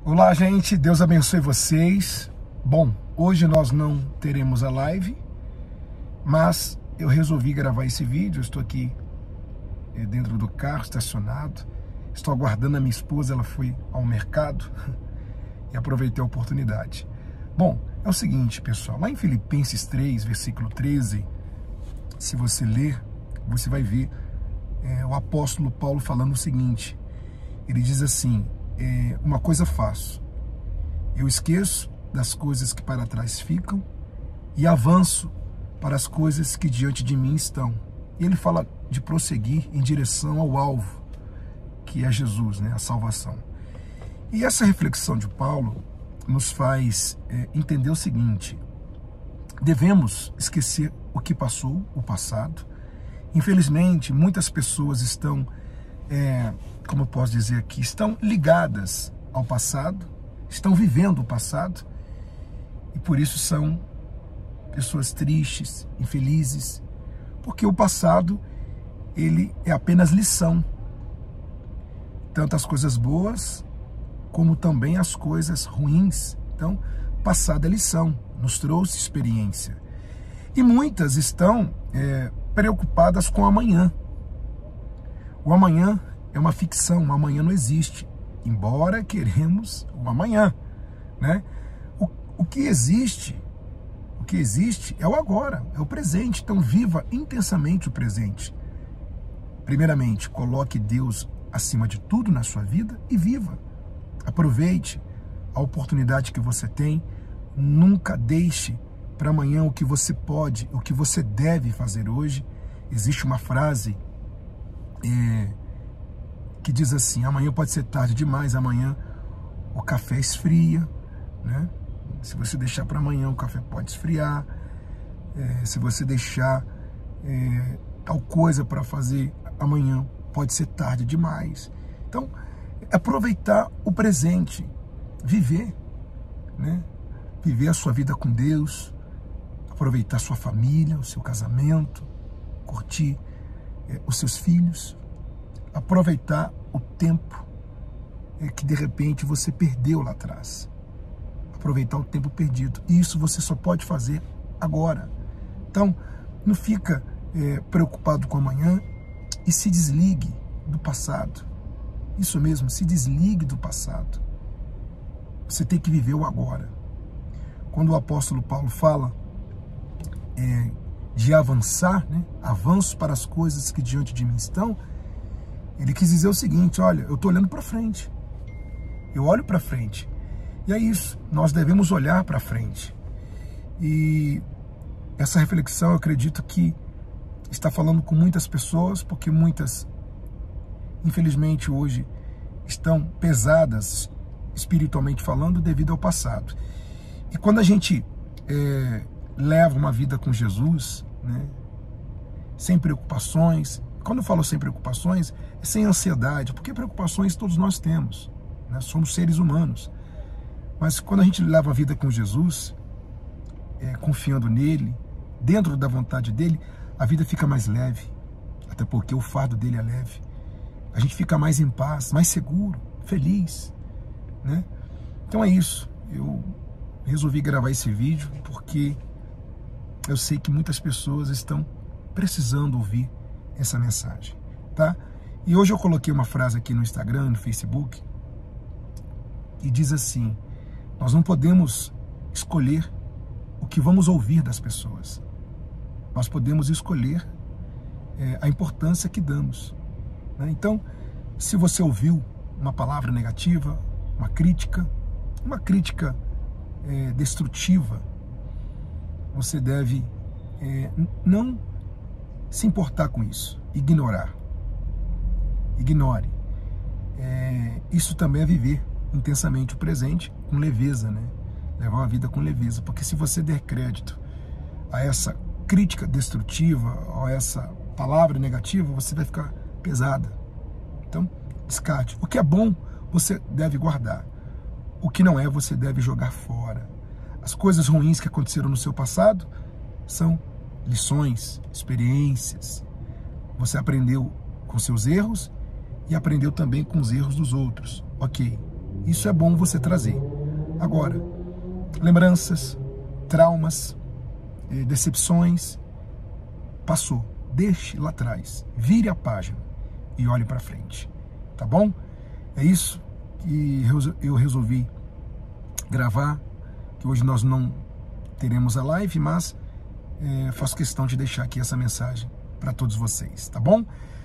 Olá, gente, Deus abençoe vocês. Bom, hoje nós não teremos a live, mas eu resolvi gravar esse vídeo. Eu estou aqui dentro do carro, estacionado. Estou aguardando a minha esposa, ela foi ao mercado e aproveitei a oportunidade. Bom, é o seguinte, pessoal, lá em Filipenses 3, versículo 13, se você ler, você vai ver o apóstolo Paulo falando o seguinte. Ele diz assim: uma coisa faço, eu esqueço das coisas que para trás ficam e avanço para as coisas que diante de mim estão. E ele fala de prosseguir em direção ao alvo, que é Jesus, né, a salvação. E essa reflexão de Paulo nos faz entender o seguinte: devemos esquecer o que passou, o passado. Infelizmente, muitas pessoas estão, como eu posso dizer aqui, estão ligadas ao passado, estão vivendo o passado, e por isso são pessoas tristes, infelizes, porque o passado, ele é apenas lição, tanto as coisas boas, como também as coisas ruins. Então, passado é lição, nos trouxe experiência. E muitas estão preocupadas com o amanhã. O amanhã é uma ficção, o amanhã não existe, embora queremos o amanhã, né? O que existe é o agora, é o presente. Então viva intensamente o presente. Primeiramente, coloque Deus acima de tudo na sua vida e viva. Aproveite a oportunidade que você tem. Nunca deixe para amanhã o que você pode, o que você deve fazer hoje. Existe uma frase que diz assim: amanhã pode ser tarde demais, amanhã o café esfria, né? Se você deixar para amanhã, o café pode esfriar. Se você deixar tal coisa para fazer amanhã, pode ser tarde demais. Então, aproveitar o presente, viver, né? Viver a sua vida com Deus, aproveitar a sua família, o seu casamento, curtir os seus filhos, aproveitar o tempo que de repente você perdeu lá atrás. Aproveitar o tempo perdido. E isso você só pode fazer agora. Então, não fica preocupado com amanhã e se desligue do passado. Isso mesmo, se desligue do passado. Você tem que viver o agora. Quando o apóstolo Paulo fala de avançar, né, avanço para as coisas que diante de mim estão, ele quis dizer o seguinte: olha, eu estou olhando para frente. Eu olho para frente. E é isso, nós devemos olhar para frente. E essa reflexão, eu acredito que está falando com muitas pessoas, porque muitas, infelizmente, hoje estão pesadas, espiritualmente falando, devido ao passado. E quando a gente leva uma vida com Jesus, né, sem preocupações, quando eu falo sem preocupações, é sem ansiedade, porque preocupações todos nós temos, né, somos seres humanos. Mas quando a gente leva a vida com Jesus, confiando nele, dentro da vontade dele, a vida fica mais leve, até porque o fardo dele é leve. A gente fica mais em paz, mais seguro, feliz, né? Então é isso. Eu resolvi gravar esse vídeo porque eu sei que muitas pessoas estão precisando ouvir essa mensagem, tá? E hoje eu coloquei uma frase aqui no Instagram, no Facebook, que diz assim: nós não podemos escolher o que vamos ouvir das pessoas. Nós podemos escolher a importância que damos, né? Então, se você ouviu uma palavra negativa, uma crítica destrutiva, você deve não se importar com isso, ignorar. Ignore. Isso também é viver intensamente o presente com leveza, né? Levar uma vida com leveza, porque se você der crédito a essa crítica destrutiva, a essa palavra negativa, você vai ficar pesada. Então, descarte. O que é bom, você deve guardar. O que não é, você deve jogar fora. As coisas ruins que aconteceram no seu passado são lições, experiências. Você aprendeu com seus erros e aprendeu também com os erros dos outros. Ok, Isso é bom você trazer. Agora, lembranças, traumas, decepções, passou. Deixe lá atrás, vire a página e olhe para frente, tá bom? É isso que eu resolvi gravar, que hoje nós não teremos a live, mas faço questão de deixar aqui essa mensagem para todos vocês, tá bom?